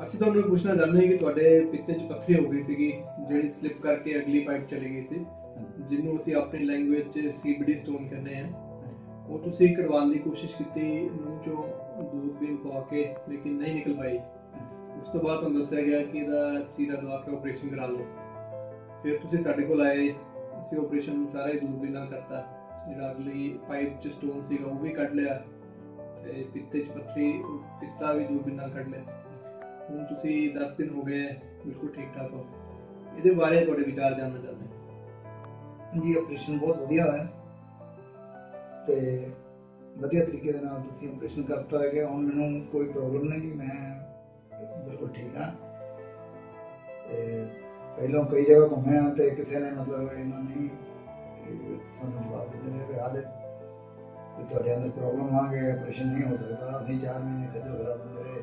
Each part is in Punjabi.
ਅਸੀਂ ਤੁਹਾਨੂੰ ਪੁੱਛਣਾ ਚਾਹੁੰਦੇ ਹਾਂ ਕਿ ਤੁਹਾਡੇ ਪਿੱਤੇ 'ਚ ਪੱਥਰੀ ਹੋ ਗਈ ਸੀਗੀ ਜਿਹੜੀ ਸਲਿਪ ਕਰਕੇ ਅਗਲੀ ਪਾਈਪ ਚਲੀ ਗਈ ਸੀ, ਜਿਹਨੂੰ ਅਸੀਂ ਆਪਣੀ ਲੈਂਗੁਏਜ 'ਚ CBD ਸਟੋਨ ਕਹਿੰਦੇ ਹਾਂ। ਉਹ ਤੁਸੀਂ ਕਰਵਾਉਣ ਦੀ ਕੋਸ਼ਿਸ਼ ਕੀਤੀ ਮੂੰਹ 'ਚੋਂ ਦੂਰਬੀਨ ਪਾ ਕੇ, ਲੇਕਿਨ ਨਹੀਂ ਨਿਕਲ ਪਾਈ। ਉਸ ਤੋਂ ਬਾਅਦ ਤੁਹਾਨੂੰ ਦੱਸਿਆ ਗਿਆ ਕਿ ਇਹਦਾ ਚੀਰਾ ਦਵਾ ਕੇ ਆਪਰੇਸ਼ਨ ਕਰਾ ਲਓ। ਫਿਰ ਤੁਸੀਂ ਸਾਡੇ ਕੋਲ ਆਏ, ਅਸੀਂ ਆਪਰੇਸ਼ਨ ਸਾਰਾ ਹੀ ਦੂਰਬੀਨ ਨਾਲ ਕਰਤਾ। ਜਿਹੜਾ ਅਗਲੀ ਪਾਈਪ 'ਚ ਸਟੋਨ ਸੀਗਾ ਉਹ ਵੀ ਕੱਢ ਲਿਆ ਤੇ ਪਿੱਤੇ 'ਚ ਪੱਥਰੀ ਪਿੱਤਾ ਵੀ ਦੂਰਬੀਨ ਨਾਲ ਕੱਢ ਲਿਆ। ਹੁਣ ਤੁਸੀਂ 10 ਦਿਨ ਹੋ ਗਏ ਬਿਲਕੁਲ ਠੀਕ ਠਾਕ ਹੋ। ਇਹਦੇ ਬਾਰੇ ਤੁਹਾਡੇ ਵਿਚਾਰ ਜਾਣਨਾ ਚਾਹੁੰਦੇ ਹਾਂ। ਜੀ ਆਪਰੇਸ਼ਨ ਬਹੁਤ ਵਧੀਆ ਹੋਇਆ ਤੇ ਵਧੀਆ ਤਰੀਕੇ ਦੇ ਨਾਲ ਤੁਸੀਂ ਆਪਰੇਸ਼ਨ ਕਰਤਾ ਹੈ ਕਿ ਹੁਣ ਮੈਨੂੰ ਕੋਈ ਪ੍ਰੋਬਲਮ ਨਹੀਂ ਕਿ ਮੈਂ ਬਿਲਕੁਲ ਠੀਕ ਹਾਂ। ਤੇ ਪਹਿਲਾਂ ਕਈ ਜਗ੍ਹਾ ਘੁੰਮੇ ਹਾਂ ਤੇ ਕਿਸੇ ਨੇ ਮਤਲਬ ਇਹਨਾਂ ਨਹੀਂ ਸਾਨੂੰ ਜਵਾਬ ਦਿੰਦੇ ਰਹੇ ਹਾਲੇ ਤੁਹਾਡੇ ਅੰਦਰ ਪ੍ਰੋਬਲਮ ਆ ਗਈ, ਆਪਰੇਸ਼ਨ ਨਹੀਂ ਹੋ ਸਕਦਾ। ਅਸੀਂ 4 ਮਹੀਨੇ ਖੱਜਲ ਖਰਾਬ ਹੁੰਦੇ ਰਹੇ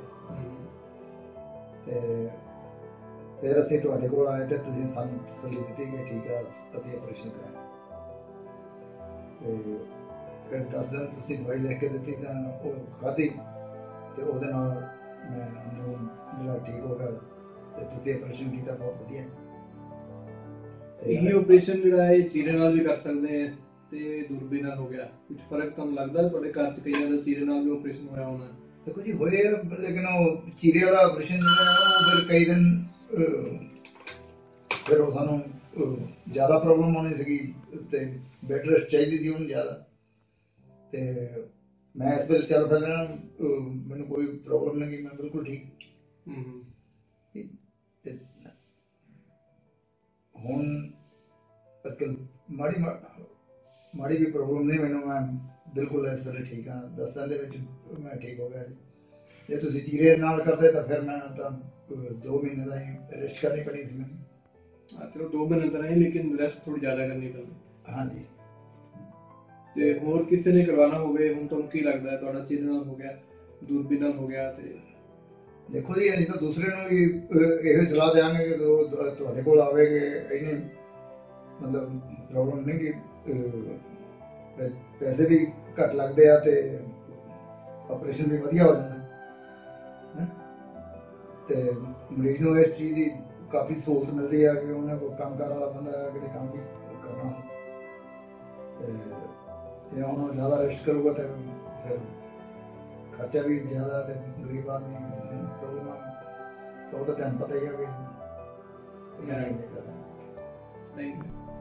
ਤੇ ਫਿਰ ਅਸੀਂ ਤੁਹਾਡੇ ਕੋਲ ਆਏ ਤੇ ਤੁਸੀਂ ਸਾਨੂੰ ਤਸੱਲੀ ਦਿੱਤੀ ਕਿ ਠੀਕ ਆ ਅਸੀਂ ਆਪਰੇਸ਼ਨ ਕਰਾਂਗੇ। ਤੇ ਫਿਰ 10 ਦਿਨ ਤੁਸੀਂ ਦਵਾਈ ਲਿਖ ਕੇ ਦਿੱਤੀ ਤਾਂ ਉਹ ਖਾਧੀ ਤੇ ਉਹਦੇ ਨਾਲ ਮੈਂ ਅੰਦਰੋਂ ਜਿਹੜਾ ਠੀਕ ਹੋ ਗਿਆ ਤੇ ਤੁਸੀਂ ਆਪਰੇਸ਼ਨ ਕੀਤਾ ਬਹੁਤ ਵਧੀਆ। ਇਹ ਆਪਰੇਸ਼ਨ ਜਿਹੜਾ ਹੈ ਚੀਰੇ ਨਾਲ ਵੀ ਕਰ ਸਕਦੇ ਆ ਤੇ ਦੂਰਬੀਨ ਨਾਲ ਹੋ ਗਿਆ। ਕੁਝ ਫਰਕ ਤੁਹਾਨੂੰ ਲੱਗਦਾ? ਤੁਹਾਡੇ ਘਰ 'ਚ ਕਈਆਂ ਦਾ ਚੀਰੇ ਨਾਲ ਵੀ ਆਪਰੇਸ਼ਨ ਹੋਇਆ ਹੋਣਾ। ਦੇਖੋ ਜੀ ਹੋਏ, ਲੇਕਿਨ ਉਹ ਚੀਰੇ ਵਾਲਾ ਆਪਰੇਸ਼ਨ ਜਿਹੜਾ ਉਹ ਫਿਰ ਕਈ ਦਿਨ ਫਿਰ ਉਹ ਸਾਨੂੰ ਜ਼ਿਆਦਾ ਪ੍ਰੋਬਲਮ ਆਉਣੀ ਸੀਗੀ ਤੇ ਬੈੱਡ ਰੈਸਟ ਚਾਹੀਦੀ ਸੀ ਉਹਨੂੰ ਜ਼ਿਆਦਾ। ਤੇ ਮੈਂ ਇਸ ਵੇਲੇ ਚੱਲ ਫਿਰਨਾ, ਮੈਨੂੰ ਕੋਈ ਪ੍ਰੋਬਲਮ ਨਹੀਂ, ਮੈਂ ਬਿਲਕੁਲ ਠੀਕ। ਹੁਣ ਮਾੜੀ ਵੀ ਪ੍ਰੋਬਲਮ ਨਹੀਂ ਮੈਨੂੰ, ਮੈਂ ਬਿਲਕੁਲ ਇਸ ਵੇਲੇ ਠੀਕ ਹਾਂ। 10 ਦਿਨ ਦੇ ਵਿੱਚ ਮੈਂ ਠੀਕ ਹੋ ਗਿਆ। ਜੇ ਤੁਸੀਂ ਚੀਰੇ ਨਾਲ ਕਰਦੇ ਤਾਂ ਫਿਰ ਮੈਂ ਤਾਂ 2 ਮਹੀਨੇ ਦਾ ਹੀ ਰੈਸਟ ਕਰਨੀ ਪੈਣੀ ਸੀ ਮੈਨੂੰ। ਚਲੋ 2 ਮਹੀਨੇ ਤਾਂ ਨਹੀਂ, ਲੇਕਿਨ ਰੈਸਟ ਥੋੜੀ ਜ਼ਿਆਦਾ ਕਰਨੀ ਪੈਂਦੀ। ਹਾਂਜੀ। ਤੇ ਹੋਰ ਕਿਸੇ ਨੇ ਕਰਵਾਉਣਾ ਹੋਵੇ, ਹੁਣ ਤੁਹਾਨੂੰ ਕੀ ਲੱਗਦਾ ਤੁਹਾਡਾ ਚੀਰੇ ਨਾਲ ਹੋ ਗਿਆ, ਦੂਰਬੀਨ ਨਾਲ ਹੋ ਗਿਆ? ਤੇ ਦੇਖੋ ਜੀ ਅਸੀਂ ਤਾਂ ਦੂਸਰੇ ਨੂੰ ਵੀ ਇਹੋ ਸਲਾਹ ਦਿਆਂਗੇ ਕਿ ਤੁਹਾਡੇ ਕੋਲ ਆਵੇ ਕਿ ਇਹਨੇ ਮਤਲਬ ਪ੍ਰੋਬਲਮ ਨਹੀਂ ਕਿ ਪੈਸੇ ਵੀ ਘੱਟ ਲੱਗਦੇ ਆ ਤੇ ਆਪਰੇਸ਼ਨ ਵੀ ਵਧੀਆ ਹੋ ਜਾਂਦਾ ਤੇ ਮਰੀਜ਼ ਨੂੰ ਇਸ ਚੀਜ਼ ਦੀ ਕਾਫੀ ਸਹੂਲਤ ਮਿਲਦੀ ਹੈ ਕਿ ਉਹਨਾਂ ਕੋਲ ਕੰਮ ਕਾਰ ਵਾਲਾ ਬੰਦਾ ਕਿਤੇ ਕੰਮ ਵੀ ਕਰਨਾ ਤੇ ਹੁਣ ਜ਼ਿਆਦਾ ਰੈਸਟ ਕਰੂਗਾ ਤੇ ਫਿਰ ਖਰਚਾ ਵੀ ਜ਼ਿਆਦਾ ਤੇ ਗਰੀਬ ਆਦਮੀ ਪ੍ਰੋਬਲਮ ਤਾਂ ਉਹਦਾ ਤੁਹਾਨੂੰ ਪਤਾ ਹੀ ਹੈ ਕਿ ਨਹੀਂ।